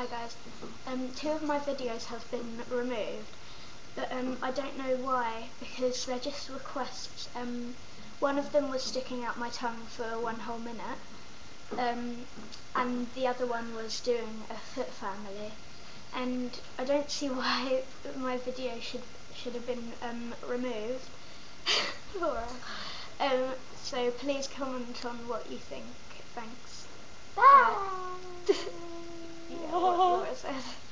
Hi guys. Two of my videos have been removed, but I don't know why, because they're just requests. One of them was sticking out my tongue for 1 whole minute, and the other one was doing a foot family, and I don't see why my video should have been removed. Laura. So please comment on what you think. Thanks. Bye. Yeah, what Laura said.